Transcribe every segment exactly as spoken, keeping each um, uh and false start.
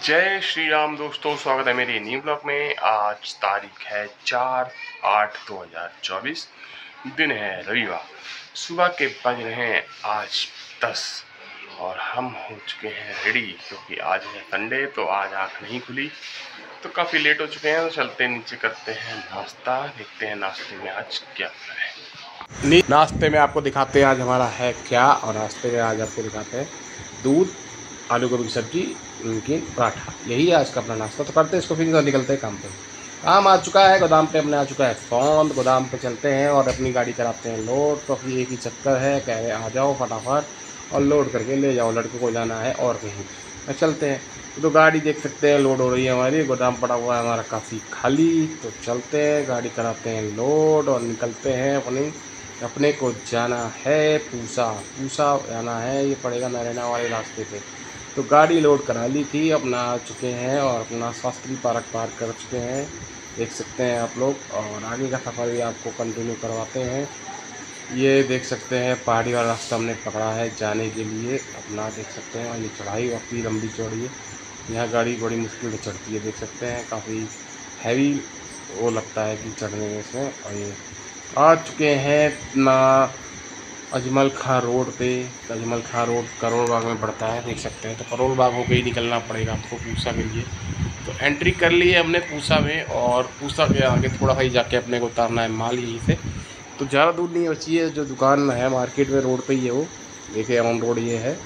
जय श्री राम दोस्तों, स्वागत है मेरे न्यू ब्लॉग में। आज तारीख है चार आठ दो हज़ार चौबीस, दिन है रविवार। सुबह के बज रहे हैं आज दस और हम हो चुके हैं रेडी, क्योंकि आज है संडे तो आज आँख नहीं खुली, तो काफ़ी लेट हो चुके हैं। तो चलते नीचे करते हैं नाश्ता, देखते हैं नाश्ते में आज क्या है। नाश्ते में आपको दिखाते हैं आज हमारा है क्या, और नाश्ते में आज आपको दिखाते हैं दूध, आलू गोभी की सब्जी, नमकीन, पराठा। यही है आज का अपना नाश्ता। तो करते हैं इसको, फिर निकलते हैं काम पे। काम आ चुका है, गोदाम पे अपने आ चुका है फ़ोन। गोदाम पे चलते हैं और अपनी गाड़ी कराते हैं लोड। तो फिर एक ही चक्कर है, कह रहे आ जाओ फटाफट और लोड करके ले जाओ, लड़के को जाना है और कहीं। चलते हैं। तो गाड़ी देख सकते हैं लोड हो रही है हमारी, गोदाम पड़ा हुआ है हमारा काफ़ी खाली। तो चलते हैं, गाड़ी कराते हैं लोड और निकलते हैं। अपनी अपने को जाना है पूसा पूसा जाना है, ये पड़ेगा नरेना वाले रास्ते पे। तो गाड़ी लोड करा ली थी, अपना आ चुके हैं और अपना शास्त्री पार्क पार कर चुके हैं, देख सकते हैं आप लोग। और आगे का सफ़र भी आपको कंटिन्यू करवाते हैं। ये देख सकते हैं पहाड़ी वाला रास्ता हमने पकड़ा है जाने के लिए, अपना देख सकते हैं। और ये चढ़ाई काफ़ी लंबी चौड़ी है, यहाँ गाड़ी बड़ी मुश्किल से चढ़ती है, देख सकते हैं। काफ़ी हैवी वो लगता है कि चढ़ने में इसमें। और ये आ चुके हैं अपना अजमल खां रोड पे। अजमल खां रोड करोल बाग में पड़ता है, देख सकते हैं। तो करोल बाग होकर ही निकलना पड़ेगा आपको पूसा के लिए। तो एंट्री कर ली है हमने पूसा में, और पूसा के आगे थोड़ा सा ही जाके अपने को उतारना है माल यहीं से। तो ज़्यादा दूर नहीं बची है, जो दुकान है मार्केट में रोड पे ही है वो, देखिए ऑन रोड ये है।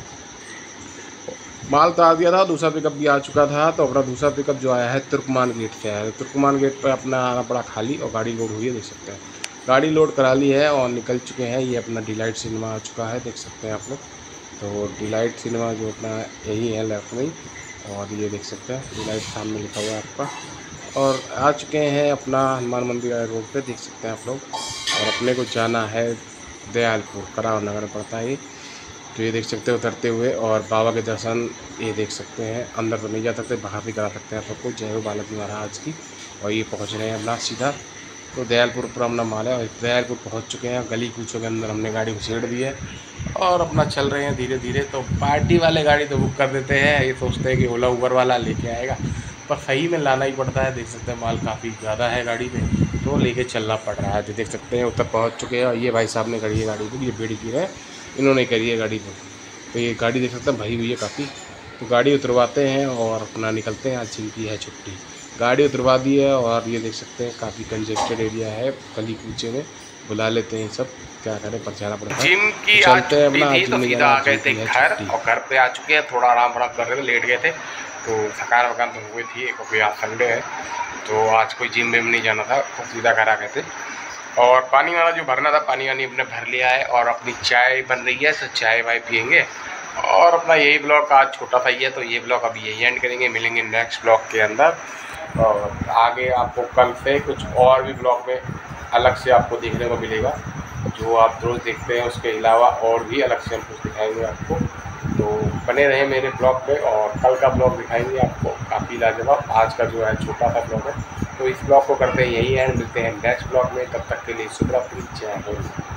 माल तो आ दिया था, दूसरा पिकअप भी आ चुका था। तो अपना दूसरा पिकअप जो आया है तुर्कमान गेट से आया है। तुर्कमान गेट पर अपना आना पड़ा खाली, और गाड़ी लोड हुई है, देख सकते हैं। गाड़ी लोड करा ली है और निकल चुके हैं। ये अपना डिलाइट सिनेमा आ चुका है, देख सकते हैं आप लोग। तो डिलाइट सिनेमा जो अपना यही है लेफ्ट में, और ये देख सकते हैं डिलाइट सामने लिखा हुआ है आपका। और आ चुके हैं अपना हनुमान मंदिर वाले रोड पे, देख सकते हैं आप लोग। और अपने को जाना है दयालपुर, कराव नगर में पड़ता है ये। तो ये देख सकते हैं उतरते हुए, और बाबा के दर्शन ये देख सकते हैं। अंदर तो नहीं जा सकते, बाहर भी करा सकते हैं आप सबको। जय हो बालाजी महाराज की। और ये पहुँच रहे हैं अपना सीधा तो दयालपुर पर अपना माल है, और दयालपुर पहुंच चुके हैं। गली कूचों के अंदर हमने गाड़ी घुसेड़ दी है और अपना चल रहे हैं धीरे धीरे। तो पार्टी वाले गाड़ी तो बुक कर देते हैं, ये सोचते हैं कि ओला उबर वाला लेके आएगा, पर सही में लाना ही पड़ता है। देख सकते हैं माल काफ़ी ज़्यादा है गाड़ी में, तो लेके चलना पड़ रहा है। तो देख सकते हैं उतर पहुँच चुके हैं। और ये भाई साहब ने करी है गाड़ी को, ये बेड़ी की है, इन्होंने करी है गाड़ी को। तो ये गाड़ी देख सकते हैं भरी हुई है काफ़ी। तो गाड़ी उतरवाते हैं और अपना निकलते हैं। आज जिनकी है छुट्टी, गाड़ी उतरवा दी है। और ये देख सकते हैं काफ़ी कंजेस्टेड एरिया है, गली कूचे में बुला लेते हैं सब, क्या करें, पर जाना पड़ता है। जिम की चलते हैं अपना, थी, तो सीधा आ गए थे घर, और घर पे आ चुके हैं। थोड़ा आराम आराम कर रहे थे, लेट गए थे, तो थकान वकान तो हो गई थी, क्योंकि आज संडे है। तो आज कोई जिम में नहीं जाना था, तो सीधा घर आ गए थे। और पानी वाला जो भरना था, पानी वानी अपने भर लिया है। और अपनी चाय बन रही है, तो चाय वाय पियेंगे। और अपना यही ब्लॉग आज छोटा सा ही है, तो ये ब्लॉग अभी यही एंड करेंगे। मिलेंगे नेक्स्ट ब्लॉग के अंदर, और आगे आपको कल से कुछ और भी ब्लॉग में अलग से आपको देखने को मिलेगा। जो आप रोज़ देखते हैं उसके अलावा और भी अलग से हम कुछ दिखाएंगे आपको। तो बने रहें मेरे ब्लॉग पे, और कल का ब्लॉग दिखाएंगे आपको काफ़ी लाजवाब। आज का जो है छोटा सा ब्लॉग है, तो इस ब्लॉग को करते हैं यही एंड। मिलते हैं नेक्स्ट ब्लॉग में, तब तक के लिए शुभ रात्रि, जय हिंद।